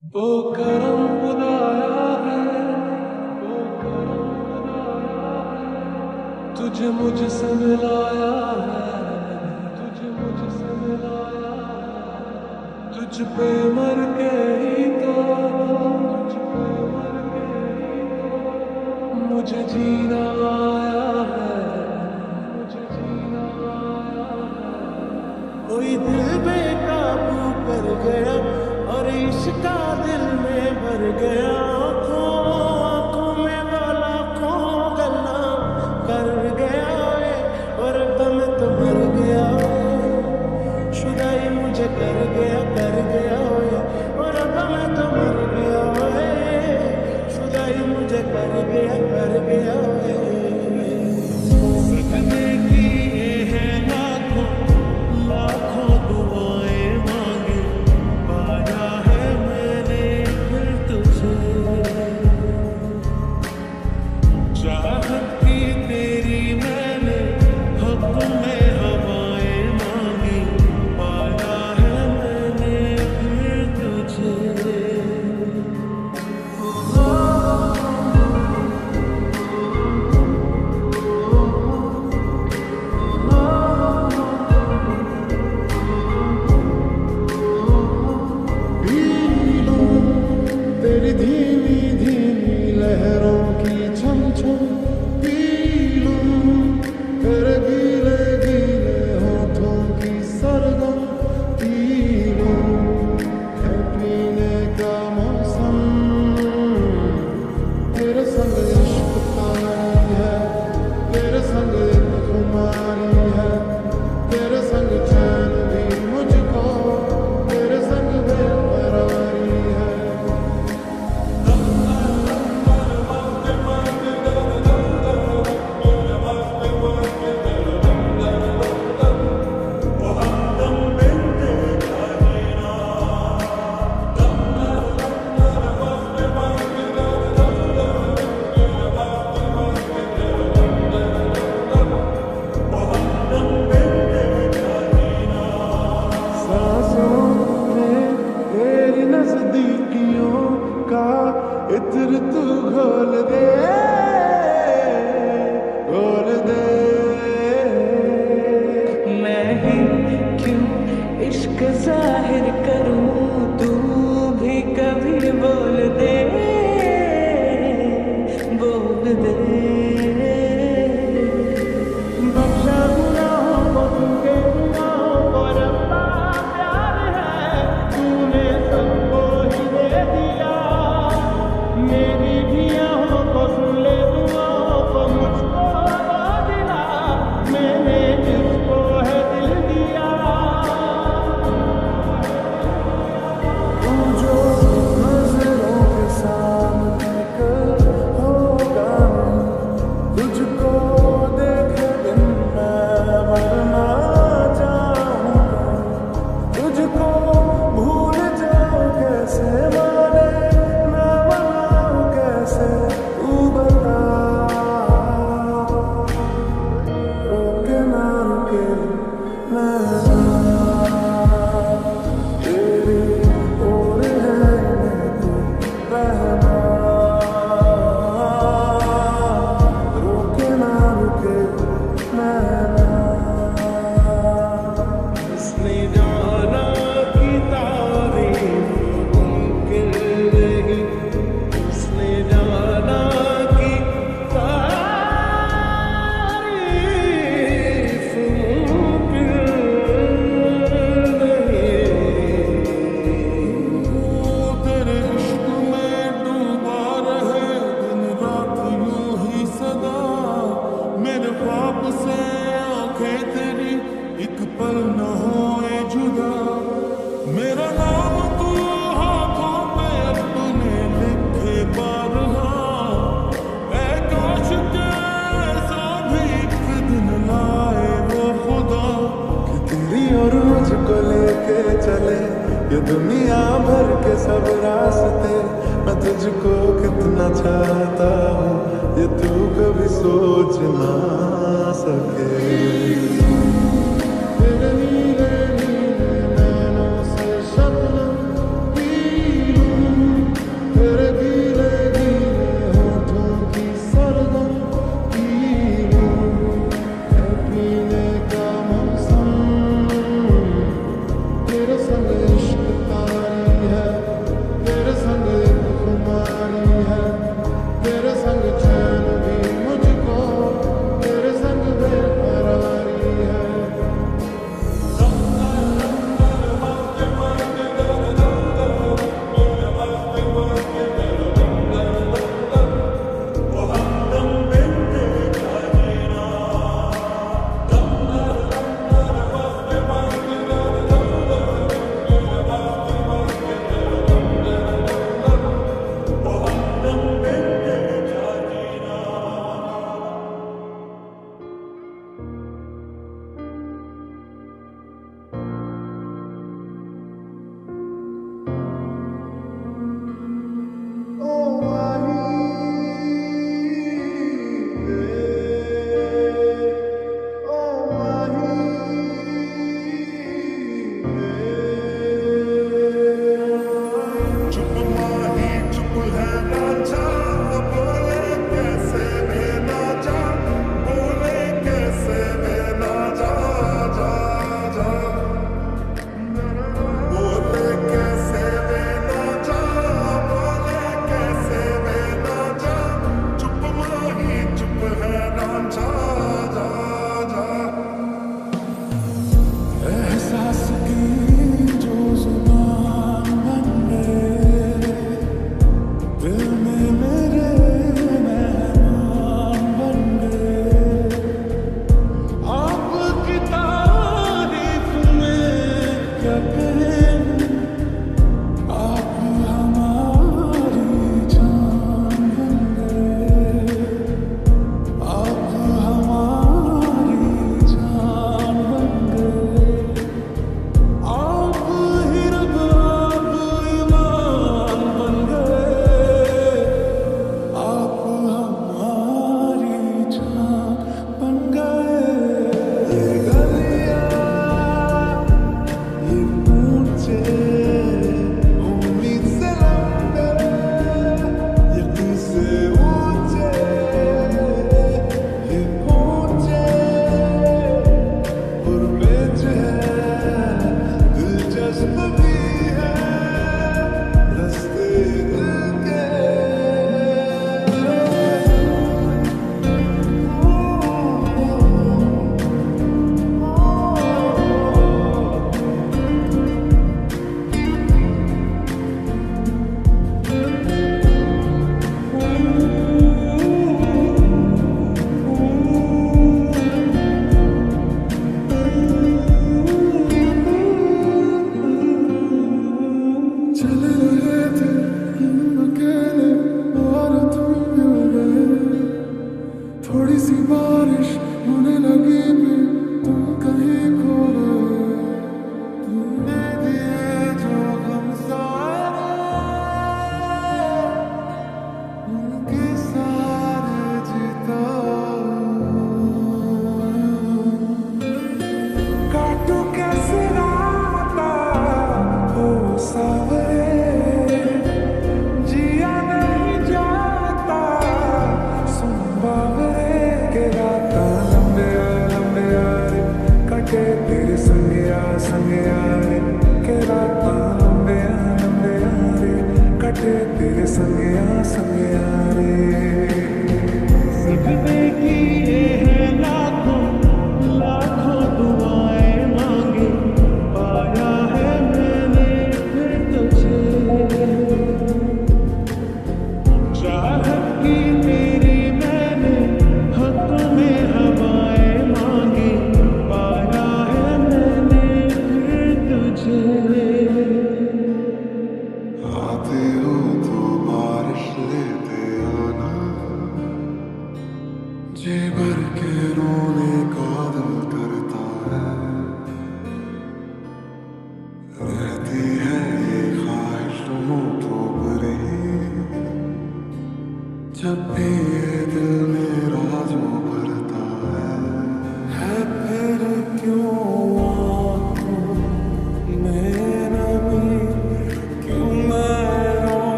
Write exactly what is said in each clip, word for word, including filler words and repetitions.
वो करम खुदाया है, वो करम खुदाया है, तुझे मुझसे मिलाया है, तुझे मुझसे मिलाया है, तुझ पे मर के ही तो, तुझ पे मर के ही तो मुझे जीना आया है, मुझे जीना आया है। कोई दिल बेकाबू कर गया और इश्का दिल में भर गया। आँखों आँखों में वाला खो गला कर गया है और दम तो मर गया है। शुदाई मुझे कर गया कर गया है और दम तो मर गया है। शुदाई मुझे कर गया कर गया है। सदमे की ये है लाखों लाखों दुआएं मांगे, पाया है मैंने फिर तुझे। चाहत की तेरी मैंने हक में हवाएं मांगी, पाया है मैंने फिर तुझे। पी लूं तेरी धीमी धीमी लहरों की छम छम, पी लूं तेरे गीले गीले होठों की सरगम, पी लूं है पीने का मौसम। तेरे संग इश्क पानी है, तेरे संग एक खुमारी है, तेरे संग चैन भी मुझको, तेरे संग बेकरारी है। सांसों में तेरी नजदीकियों का इत्र तू घोल दे, घोल दे। मैं ही क्यों इश्क जाहिर करूं, तू भी कभी बोल दे, बोल दे। बख्शा गुनाहों को तुझे गुनाहों को रब्बा प्यार है, तूने सबको ही दे दिया। मेरी भी आहों को सुन ले दुआओं को मुझको दो दिला, मैंने जिसको है दिल दिया। तू जो नजरों के सामने कर होगा, तुझको देखे बिन मैं मरना चाहूँगा। तुझको भूल जाऊँ कैसे, माने मैं मनाऊँ कैसे, तू बता। रोके ना रुके नैना तेरी ओर है तू रहना। रोके ना रुके नैना। उसने जाना की तारीफ मुमकिन नहीं, उसने जाना की तारीफ मुमकिन नहीं। तेरे इश्क में डूबा रहे दिन रात यूं ही सदा, मेरे ख्वाब से आंखें तेरी एक पल न होए जुदा। मेरा नाम तू हाथों पे अपने लिखे बारहा, ऐ काश के ऐसा भी एक दिन लाए वो खुदा कि तेरी और मुझको लेके चले ये दुनिया भर के सब रास्ते। मैं तुझको कितना चाहता हूँ ये तू कभी सोच ना सके। तेरे नीले नीले नैनों से शबनम पी लूं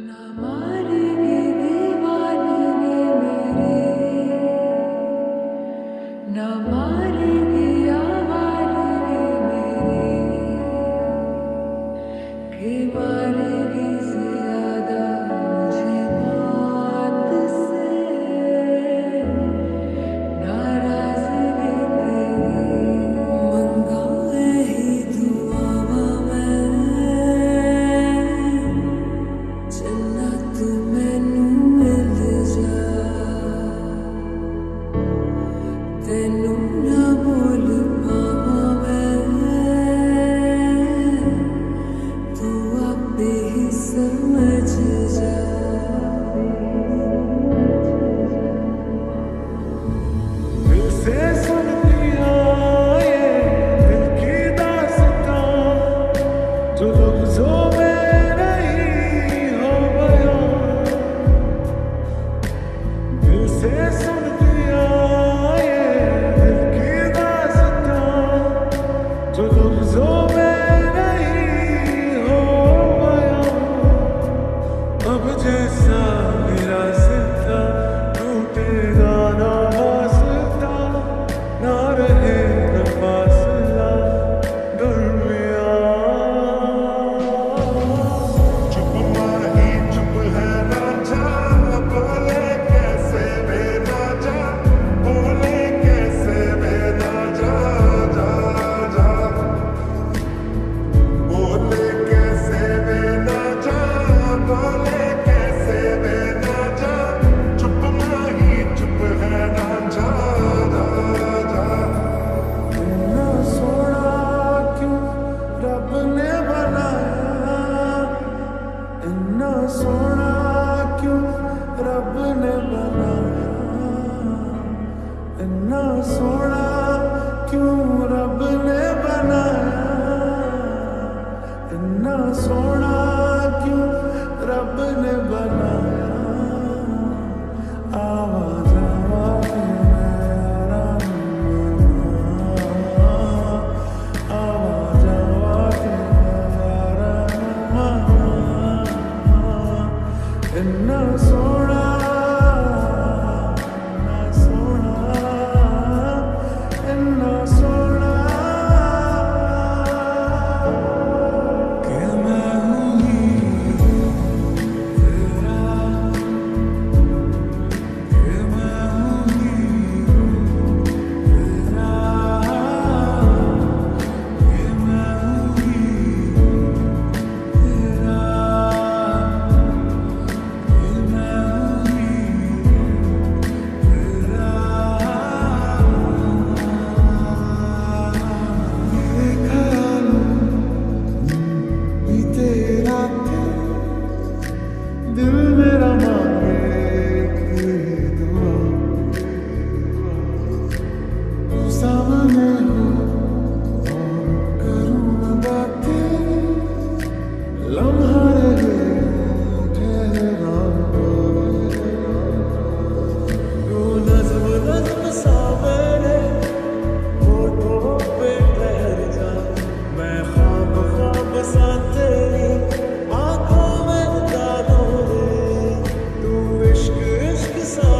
इश्क इश्क सा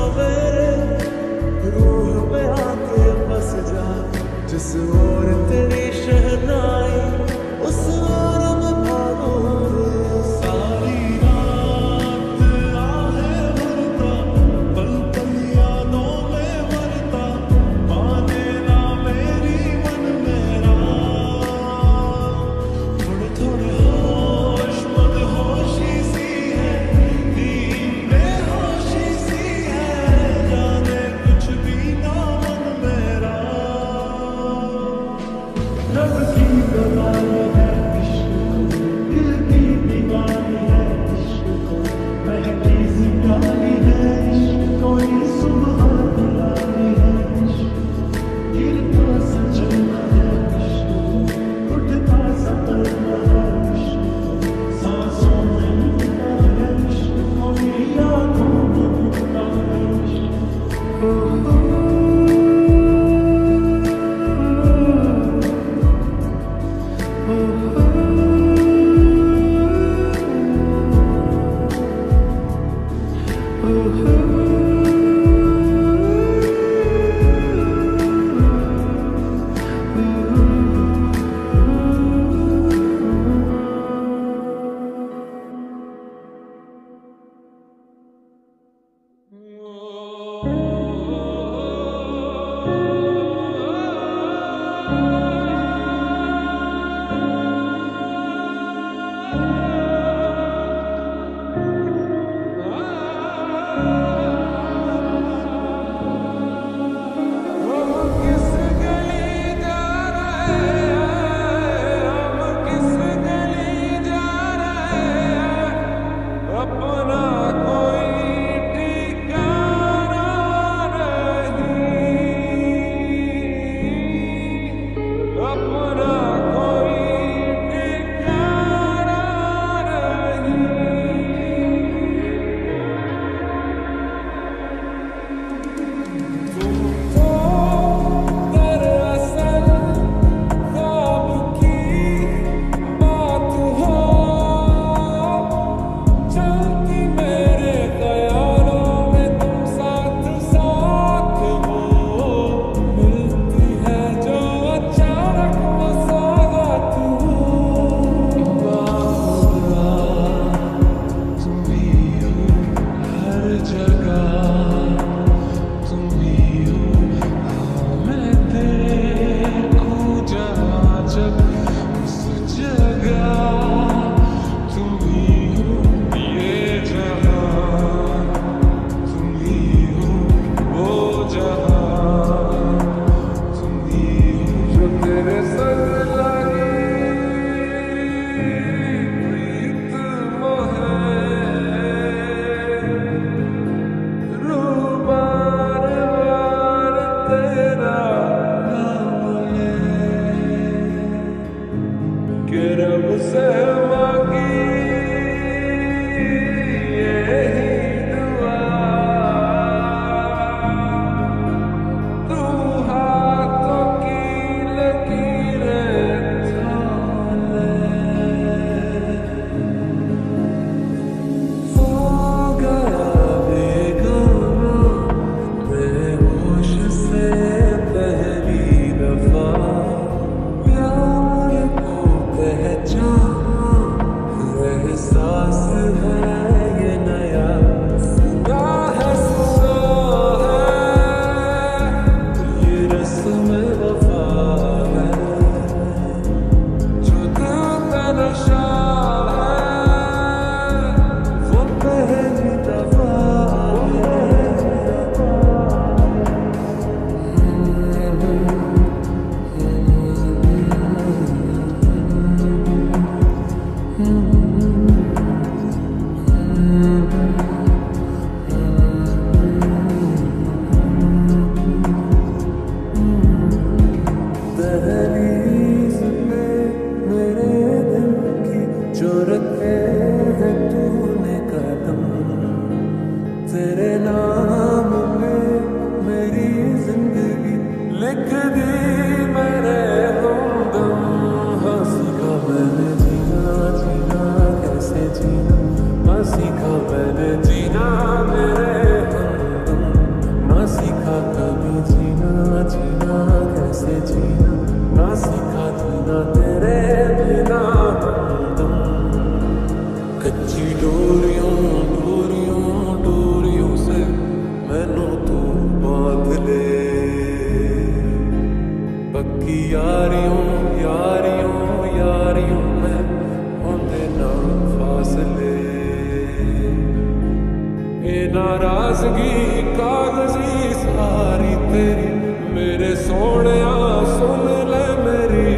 नाराजगी कागजी सारी तेरी मेरे सोहणिया सुन ले मेरी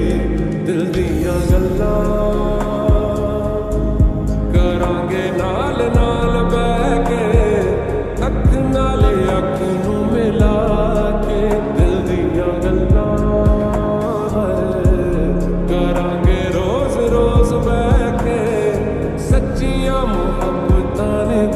दिल दियां गल्लां करांगे नाल नाल बह के अख नाल अख नूं मिला के दिल दियां गल्लां करांगे रोज रोज बह के सच्चियां मुहब्बतां ने